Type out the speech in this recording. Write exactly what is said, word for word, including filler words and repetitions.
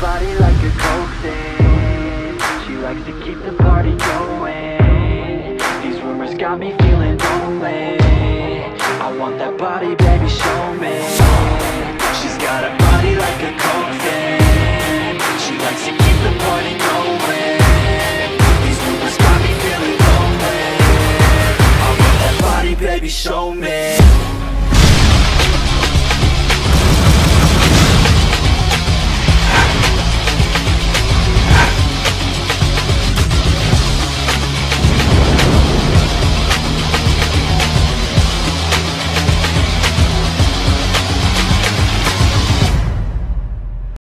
body like a coke thing. She likes to keep the party going. These rumors got me feeling lonely. I want that body, baby, show me. She's got a body like a coke thing. She likes to keep the party going. These rumors got me feeling lonely. I want that body, baby, show me.